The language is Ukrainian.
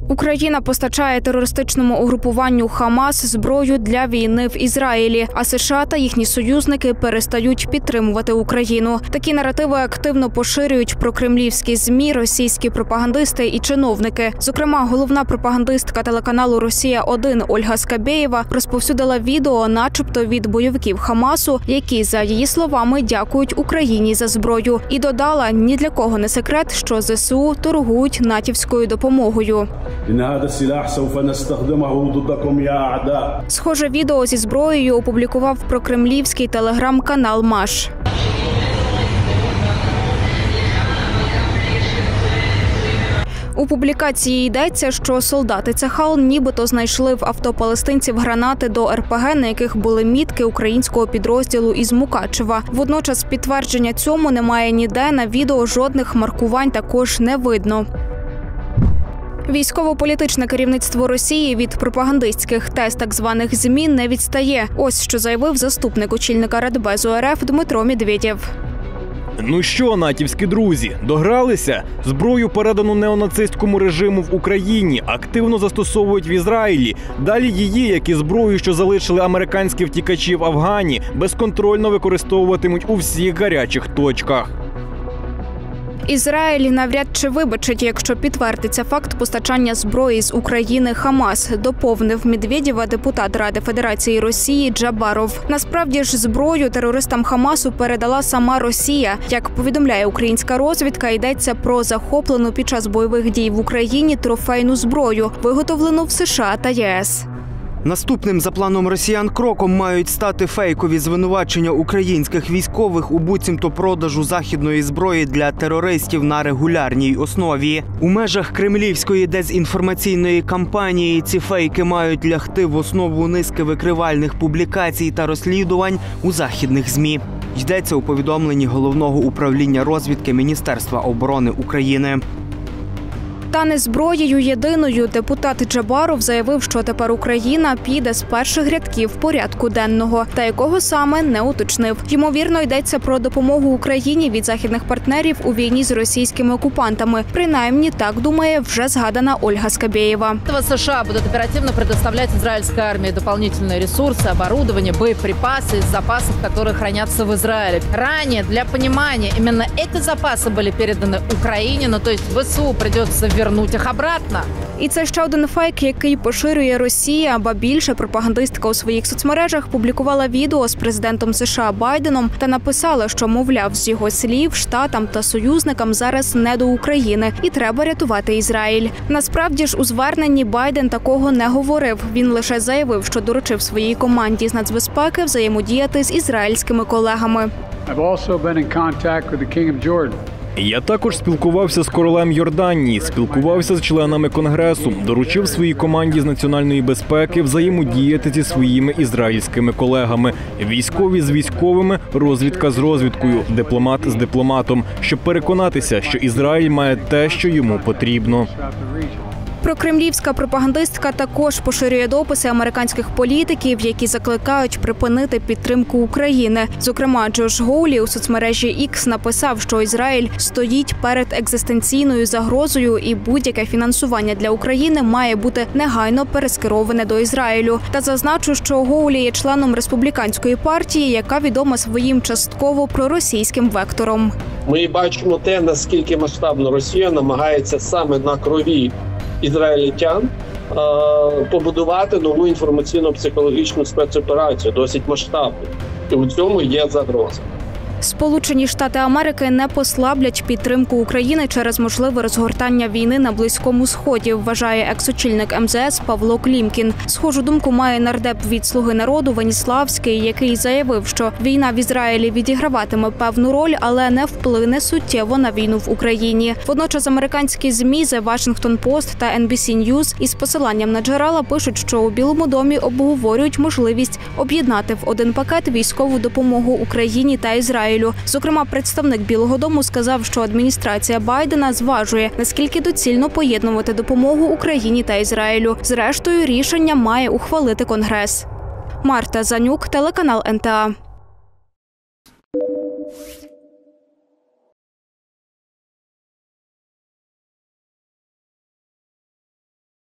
Україна постачає терористичному угрупуванню «Хамас» зброю для війни в Ізраїлі, а США та їхні союзники перестають підтримувати Україну. Такі наративи активно поширюють прокремлівські ЗМІ, російські пропагандисти і чиновники. Зокрема, головна пропагандистка телеканалу «Росія-1» Ольга Скабєєва розповсюдила відео начебто від бойовиків «Хамасу», які, за її словами, дякують Україні за зброю. І додала, ні для кого не секрет, що ЗСУ торгують натівською допомогою. Схоже відео зі зброєю опублікував прокремлівський телеграм-канал «Маш». У публікації йдеться, що солдати Цахал нібито знайшли в авто палестинців гранати до РПГ, на яких були мітки українського підрозділу із Мукачева. Водночас підтвердження цьому немає ніде, на відео жодних маркувань також не видно. Військово-політичне керівництво Росії від пропагандистських тез так званих ЗМІ не відстає. Ось що заявив заступник очільника Радбезу РФ Дмитро Медведєв. Ну що, натівські друзі, догралися? Зброю, передану неонацистському режиму в Україні, активно застосовують в Ізраїлі. Далі її, як і зброю, що залишили американські втікачі в Афгані, безконтрольно використовуватимуть у всіх гарячих точках. Ізраїль навряд чи вибачить, якщо підтвердиться факт постачання зброї з України «Хамас», доповнив Медведєва депутат Ради Федерації Росії Джабаров. Насправді ж зброю терористам «Хамасу» передала сама Росія. Як повідомляє українська розвідка, йдеться про захоплену під час бойових дій в Україні трофейну зброю, виготовлену в США та ЄС. Наступним за планом росіян кроком мають стати фейкові звинувачення українських військових у буцімто продажу західної зброї для терористів на регулярній основі. У межах кремлівської дезінформаційної кампанії ці фейки мають лягти в основу низки викривальних публікацій та розслідувань у західних ЗМІ. Йдеться у повідомленні Головного управління розвідки Міністерства оборони України. Та не зброєю єдиною. Депутат Джабаров заявив, що тепер Україна піде з перших рядків порядку денного, та якого саме не уточнив. Ймовірно, йдеться про допомогу Україні від західних партнерів у війні з російськими окупантами. Принаймні, так думає вже згадана Ольга Скабєєва. США будуть оперативно предоставляти ізраїльській армії дополнительні ресурси, оборудование, боєприпаси з запасів, які храняться в Ізраїлі. Раніше, для розуміння, іменно ці запаси були передані Україні, ну, тобто ВСУ прийдеться вернуть їх обратно. І це ще один фейк, який поширює Росія, ба більше пропагандистка у своїх соцмережах публікувала відео з президентом США Байденом та написала, що, мовляв, з його слів, штатам та союзникам зараз не до України і треба рятувати Ізраїль. Насправді ж у зверненні Байден такого не говорив. Він лише заявив, що доручив своїй команді з нацбезпеки взаємодіяти з ізраїльськими колегами. Я також спілкувався з королем Йорданії, спілкувався з членами Конгресу, доручив своїй команді з національної безпеки взаємодіяти зі своїми ізраїльськими колегами. Військові з військовими, розвідка з розвідкою, дипломат з дипломатом, щоб переконатися, що Ізраїль має те, що йому потрібно. Прокремлівська пропагандистка також поширює дописи американських політиків, які закликають припинити підтримку України. Зокрема, Джош Гоулі у соцмережі X написав, що Ізраїль стоїть перед екзистенційною загрозою і будь-яке фінансування для України має бути негайно перескероване до Ізраїлю. Та зазначу, що Гоулі є членом республіканської партії, яка відома своїм частково проросійським вектором. Ми бачимо те, наскільки масштабно Росія намагається саме на крові ізраїльтян побудувати нову інформаційно-психологічну спецоперацію, досить масштабну. І у цьому є загроза. Сполучені Штати Америки не послаблять підтримку України через можливе розгортання війни на Близькому Сході, вважає екс-очільник МЗС Павло Клімкін. Схожу думку має нардеп від «Слуги народу» Веніславський, який заявив, що війна в Ізраїлі відіграватиме певну роль, але не вплине суттєво на війну в Україні. Водночас американські ЗМІ The Washington Post та NBC News із посиланням на джерела пишуть, що у Білому домі обговорюють можливість об'єднати в один пакет військову допомогу Україні та Ізраїлю. Зокрема, представник Білого дому сказав, що адміністрація Байдена зважує, наскільки доцільно поєднувати допомогу Україні та Ізраїлю. Зрештою, рішення має ухвалити Конгрес. Марта Занюк, телеканал НТА.